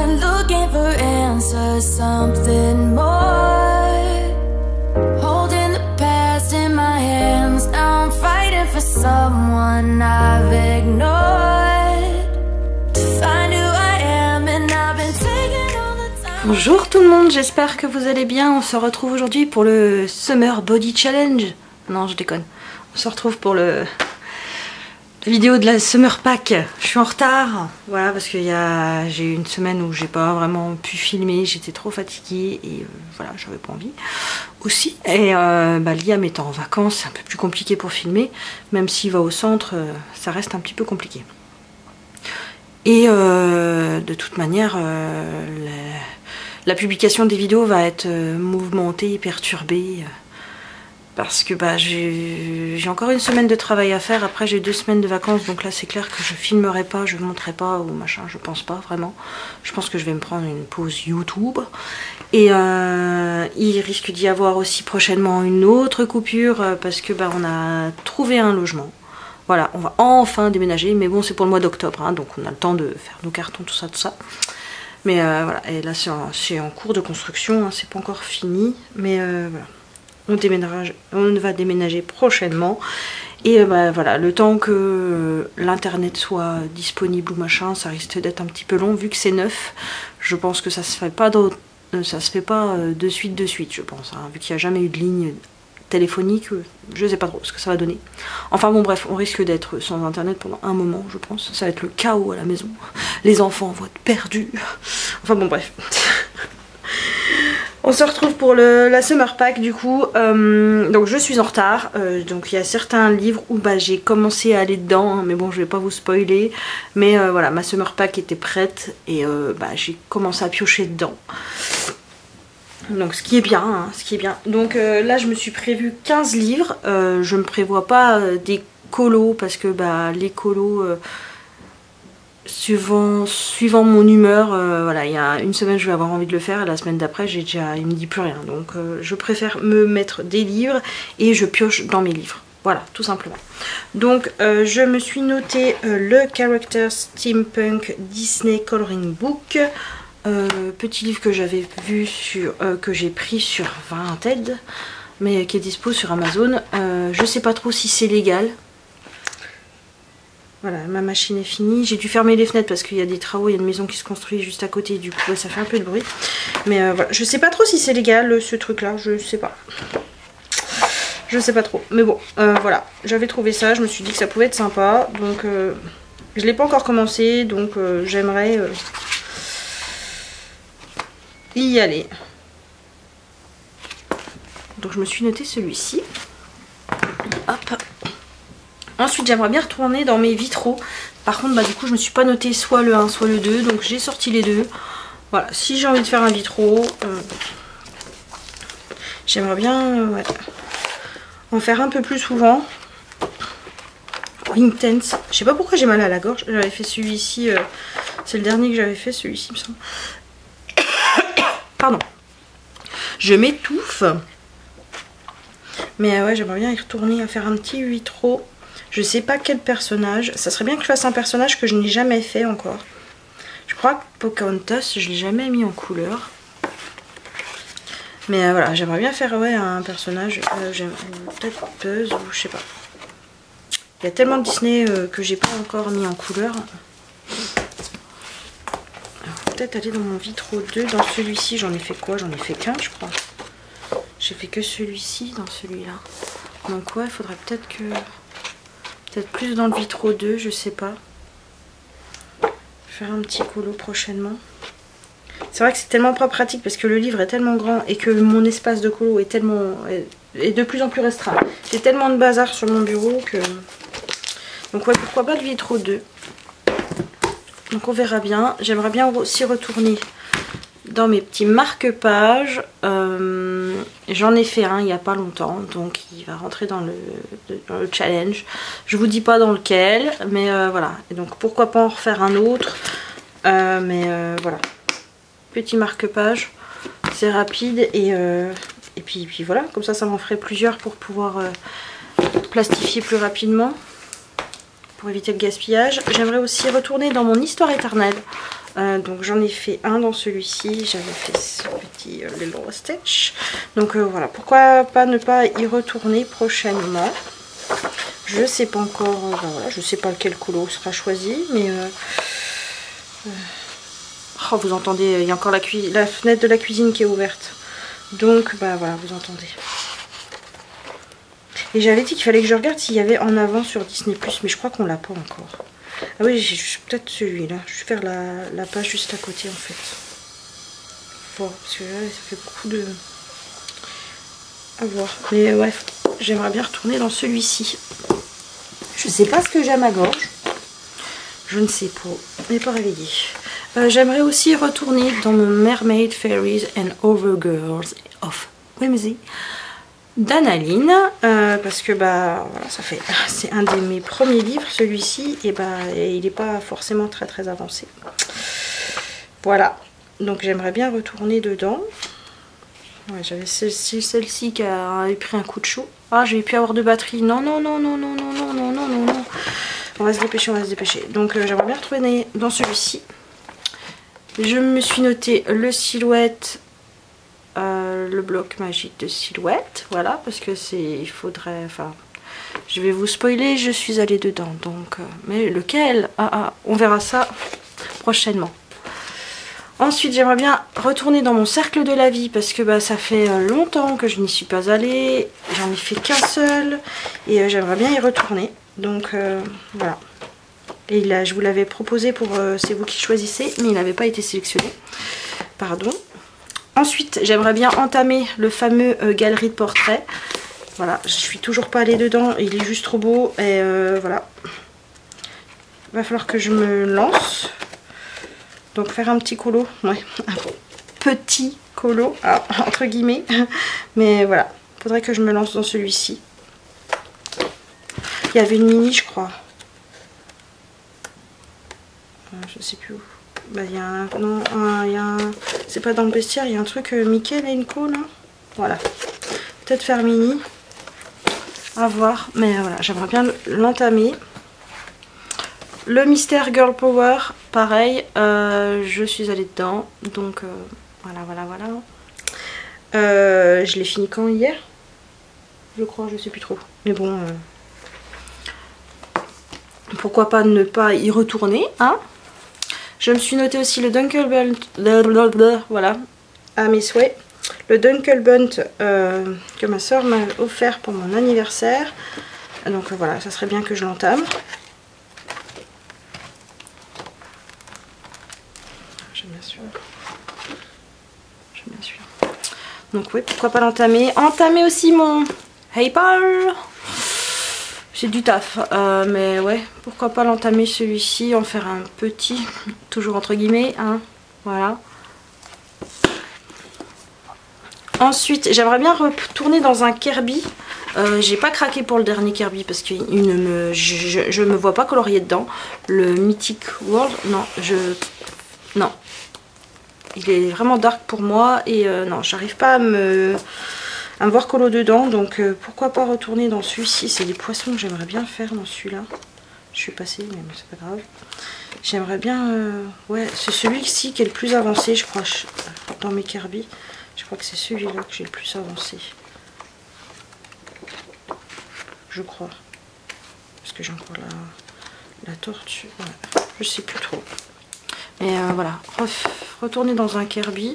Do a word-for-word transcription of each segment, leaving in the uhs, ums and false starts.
been looking for answers, something more. Holding the past in my hands, now I'm fighting for someone I've ignored. To find who I am and I've been taking all the time. Bonjour tout le monde, j'espère que vous allez bien. On se retrouve aujourd'hui pour le Summer Body Challenge. Non, je déconne. On se retrouve pour le... la vidéo de la Summer Pack. Je suis en retard, voilà, parce que j'ai eu une semaine où j'ai pas vraiment pu filmer, j'étais trop fatiguée et euh, voilà, j'avais pas envie aussi. Et euh, bah, Liam étant en vacances, c'est un peu plus compliqué pour filmer, même s'il va au centre, euh, ça reste un petit peu compliqué. Et euh, de toute manière, euh, la, la publication des vidéos va être euh, mouvementée et perturbée. Euh, Parce que bah, j'ai encore une semaine de travail à faire, après j'ai deux semaines de vacances, donc là c'est clair que je filmerai pas, je ne montrerai pas ou machin, je pense pas vraiment. Je pense que je vais me prendre une pause YouTube. Et euh, il risque d'y avoir aussi prochainement une autre coupure parce que bah, on a trouvé un logement. Voilà, on va enfin déménager, mais bon c'est pour le mois d'octobre, hein, donc on a le temps de faire nos cartons, tout ça, tout ça. Mais euh, voilà, et là c'est en, en cours de construction, hein, c'est pas encore fini, mais euh, voilà. On, déménage, on va déménager prochainement et euh, bah, voilà, le temps que euh, l'internet soit disponible ou machin, ça risque d'être un petit peu long vu que c'est neuf. Je pense que ça se fait pas de, ça se fait pas euh, de suite de suite, je pense, hein, vu qu'il n'y a jamais eu de ligne téléphonique, euh, je sais pas trop ce que ça va donner. Enfin bon bref, on risque d'être sans internet pendant un moment, je pense. Ça va être le chaos à la maison. Les enfants vont être perdus. Enfin bon bref. On se retrouve pour le, la Summer Pack du coup, euh, donc je suis en retard, euh, donc il y a certains livres où bah, j'ai commencé à aller dedans, hein, mais bon je vais pas vous spoiler, mais euh, voilà, ma Summer Pack était prête et euh, bah, j'ai commencé à piocher dedans. Donc ce qui est bien, hein, ce qui est bien. Donc euh, là je me suis prévu quinze livres, euh, je me prévois pas euh, des colos parce que bah, les colos... Euh, Suivant, suivant mon humeur, euh, voilà, il y a une semaine je vais avoir envie de le faire et la semaine d'après j'ai déjà, il me dit plus rien. Donc euh, je préfère me mettre des livres et je pioche dans mes livres. Voilà, tout simplement. Donc euh, je me suis noté euh, le Character Steampunk Disney Coloring Book. Euh, petit livre que j'avais vu sur, euh, que j'ai pris sur Vinted, mais qui est dispo sur Amazon. Euh, je sais pas trop si c'est légal. Voilà, ma machine est finie. J'ai dû fermer les fenêtres parce qu'il y a des travaux, il y a une maison qui se construit juste à côté. Du coup, ça fait un peu de bruit. Mais euh, voilà, je sais pas trop si c'est légal ce truc-là. Je sais pas. Je sais pas trop. Mais bon, euh, voilà. J'avais trouvé ça. Je me suis dit que ça pouvait être sympa. Donc, euh, je l'ai pas encore commencé. Donc, euh, j'aimerais euh, y aller. Donc, je me suis noté celui-ci. Hop. Ensuite j'aimerais bien retourner dans mes vitraux. Par contre bah du coup je me suis pas noté soit le un soit le deux. Donc j'ai sorti les deux. Voilà, si j'ai envie de faire un vitraux, euh, j'aimerais bien euh, ouais, en faire un peu plus souvent. Intense. Je sais pas pourquoi j'ai mal à la gorge. J'avais fait celui-ci. Euh, C'est le dernier que j'avais fait, celui-ci me semble. Pardon. Je m'étouffe. Mais euh, ouais j'aimerais bien y retourner à faire un petit vitraux. Je sais pas quel personnage. Ça serait bien que je fasse un personnage que je n'ai jamais fait encore. Je crois que Pocahontas, je l'ai jamais mis en couleur. Mais euh, voilà, j'aimerais bien faire ouais, un personnage. Euh, Peut-être Buzz ou je sais pas. Il y a tellement de Disney euh, que j'ai pas encore mis en couleur. Peut-être aller dans mon vitraux deux. Dans celui-ci, j'en ai fait quoi? J'en ai fait qu'un, je crois. J'ai fait que celui-ci dans celui-là. Donc ouais, il faudrait peut-être que... Peut-être plus dans le vitraux deux, je sais pas. Faire un petit colo prochainement. C'est vrai que c'est tellement pas pratique parce que le livre est tellement grand et que mon espace de colo est tellement est de plus en plus restreint. J'ai tellement de bazar sur mon bureau que... Donc ouais, pourquoi pas le vitraux deux. Donc on verra bien. J'aimerais bien aussi retourner dans mes petits marque-pages. Euh, J'en ai fait un il n'y a pas longtemps, donc il va rentrer dans le, dans le challenge. Je vous dis pas dans lequel, mais euh, voilà. Et donc pourquoi pas en refaire un autre. Euh, mais euh, voilà. Petit marque-page, c'est rapide et, euh, et puis, puis voilà, comme ça ça m'en ferait plusieurs pour pouvoir euh, plastifier plus rapidement, pour éviter le gaspillage. J'aimerais aussi retourner dans mon histoire éternelle. Euh, donc j'en ai fait un dans celui-ci. J'avais fait ce petit euh, Little Stitch. Donc euh, voilà, pourquoi pas ne pas y retourner prochainement. Je sais pas encore, euh, ben voilà, je sais pas lequel colo sera choisi, mais euh, euh, oh, vous entendez, il y a encore la, la fenêtre de la cuisine qui est ouverte. Donc bah voilà, vous entendez. Et j'avais dit qu'il fallait que je regarde s'il y avait en avant sur Disney plus, mais je crois qu'on l'a pas encore. Ah oui, j'ai peut-être celui-là. Je vais faire la, la page juste à côté en fait. Bon, parce que là, ça fait beaucoup de... à voir. Mais ouais, j'aimerais bien retourner dans celui-ci. Je sais pas ce que j'ai à ma gorge. Je ne sais pas. On n'est pas réveillé. Euh, j'aimerais aussi retourner dans mon Mermaid Fairies and Overgirls of Whimsy d'Annaline, euh, parce que bah voilà, ça fait c'est un de mes premiers livres, celui-ci, et bah et il n'est pas forcément très très avancé. Voilà, donc j'aimerais bien retourner dedans. Ouais, j'avais celle-ci celle-ci qui a pris un coup de chaud. Ah, j'ai pu avoir de batterie. Non non non non non non non non non non non. On va se dépêcher, on va se dépêcher. Donc euh, j'aimerais bien retourner dans celui-ci. Je me suis noté le silhouette. Euh, le bloc magique de silhouette, voilà, parce que c'est, il faudrait, enfin, je vais vous spoiler, je suis allée dedans, donc, euh, mais lequel, ah, ah, on verra ça prochainement. Ensuite, j'aimerais bien retourner dans mon cercle de la vie, parce que bah, ça fait longtemps que je n'y suis pas allée, j'en ai fait qu'un seul, et euh, j'aimerais bien y retourner, donc euh, voilà. Et là, je vous l'avais proposé pour, euh, c'est vous qui choisissez, mais il n'avait pas été sélectionné, pardon. Ensuite, j'aimerais bien entamer le fameux euh, galerie de portraits. Voilà, je suis toujours pas allée dedans, il est juste trop beau. Et euh, voilà, il va falloir que je me lance. Donc faire un petit colo, ouais, un petit colo, ah, entre guillemets. Mais voilà, il faudrait que je me lance dans celui-ci. Il y avait une mini, je crois. Euh, je sais plus où. Bah, il y a un, non, un, il y a un, c'est pas dans le bestiaire, il y a un truc euh, Mickey et Co là. Voilà. Peut-être faire mini. À voir. Mais euh, voilà, j'aimerais bien l'entamer. Le mystère Girl Power, pareil. Euh, je suis allée dedans. Donc euh, voilà, voilà, voilà. Euh, je l'ai fini quand hier? Je crois, je sais plus trop. Mais bon. Euh, pourquoi pas ne pas y retourner, hein? Je me suis noté aussi le Dunkelbunt, voilà, à mes souhaits. Le Dunkelbunt euh, que ma soeur m'a offert pour mon anniversaire. Donc euh, voilà, ça serait bien que je l'entame. J'aime bien celui-là. J'aime bien celui-là. Donc oui, pourquoi pas l'entamer. Entamer aussi mon Hey Paul. C'est du taf, euh, mais ouais, pourquoi pas l'entamer celui-ci, en faire un petit, toujours entre guillemets, hein, voilà. Ensuite, j'aimerais bien retourner dans un Kirby. Euh, j'ai pas craqué pour le dernier Kirby parce que il ne me, je, je me vois pas colorier dedans. Le Mythic World, non, je, non, il est vraiment dark pour moi et euh, non, j'arrive pas à me à me voir colo dedans, donc euh, pourquoi pas retourner dans celui-ci. C'est des poissons que j'aimerais bien faire dans celui-là. Je suis passée, mais c'est pas grave. J'aimerais bien, euh, ouais, c'est celui-ci qui est le plus avancé, je crois, je, dans mes Kirby. Je crois que c'est celui-là que j'ai le plus avancé. Je crois. Parce que j'ai encore la, la tortue. Ouais, je sais plus trop. Mais euh, voilà, Ref, retourner dans un Kirby.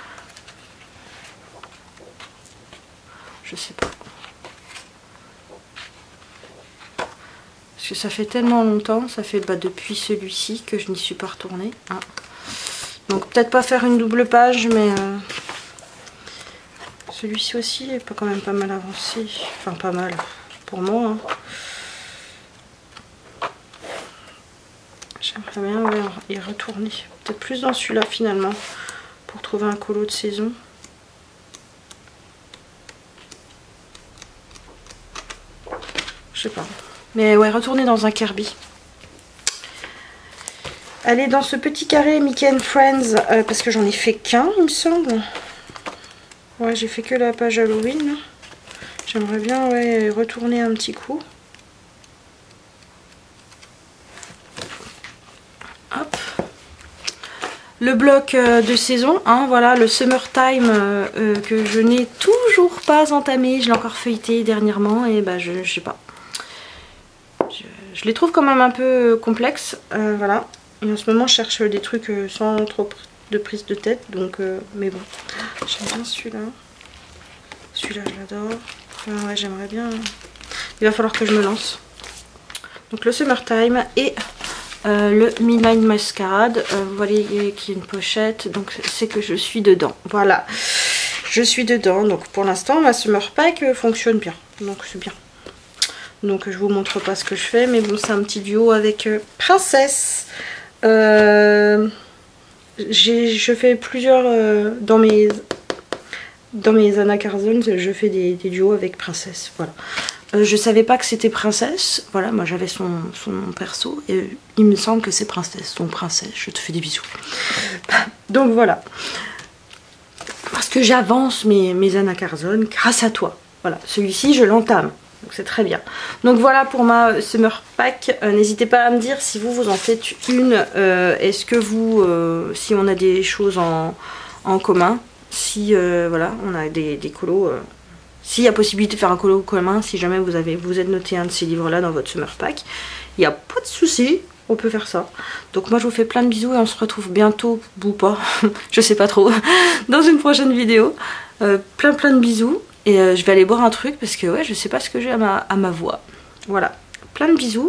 Je sais pas. Parce que ça fait tellement longtemps, ça fait bah, depuis celui-ci que je n'y suis pas retournée. Hein. Donc peut-être pas faire une double page, mais euh, celui-ci aussi est pas quand même pas mal avancé. Enfin pas mal pour moi. Hein. J'aimerais bien ouais, y retourner. Peut-être plus dans celui-là finalement, pour trouver un colo de saison. Je sais pas. Mais ouais, retourner dans un Kirby. Aller dans ce petit carré Mickey and Friends, euh, parce que j'en ai fait qu'un, il me semble. Ouais, j'ai fait que la page Halloween. J'aimerais bien ouais, retourner un petit coup. Hop. le bloc euh, de saison, hein, voilà, le Summertime euh, euh, que je n'ai toujours pas entamé. Je l'ai encore feuilleté dernièrement et bah je, je sais pas. Je, je les trouve quand même un peu complexes, euh, voilà. Et en ce moment je cherche des trucs euh, sans trop de prise de tête, donc euh, mais bon. J'aime bien celui-là. Celui-là je l'adore. Enfin, ouais, j'aimerais bien. Il va falloir que je me lance. Donc le Summertime et euh, le Midnight Masquerade. Euh, vous voyez qu'il y a une pochette, donc c'est que je suis dedans. Voilà, je suis dedans. Donc pour l'instant ma Summer Pack fonctionne bien, donc c'est bien. Donc je vous montre pas ce que je fais, mais bon, c'est un petit duo avec euh, Princesse. Euh, je fais plusieurs euh, dans mes dans mes Anna Carzon, je fais des, des duos avec Princesse. Voilà. Euh, je savais pas que c'était Princesse. Voilà, moi j'avais son, son nom perso et il me semble que c'est Princesse. Donc Princesse, je te fais des bisous. Donc voilà. Parce que j'avance mes, mes Anna Carzon grâce à toi. Voilà, celui-ci je l'entame. Donc c'est très bien. Donc voilà pour ma Summer Pack. Euh, N'hésitez pas à me dire si vous vous en faites une. Euh, Est-ce que vous, euh, si on a des choses en, en commun, si euh, voilà, on a des, des colos. Euh, S'il y a possibilité de faire un colo commun, si jamais vous avez vous êtes noté un de ces livres là dans votre Summer Pack, il n'y a pas de souci, on peut faire ça. Donc moi je vous fais plein de bisous et on se retrouve bientôt, ou pas, je sais pas trop, dans une prochaine vidéo. Euh, plein plein de bisous et euh, je vais aller boire un truc parce que ouais, je sais pas ce que j'ai à ma, à ma voix. Voilà, plein de bisous.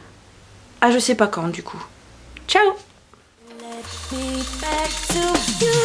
Ah, je sais pas quand du coup. Ciao. Let me back to you.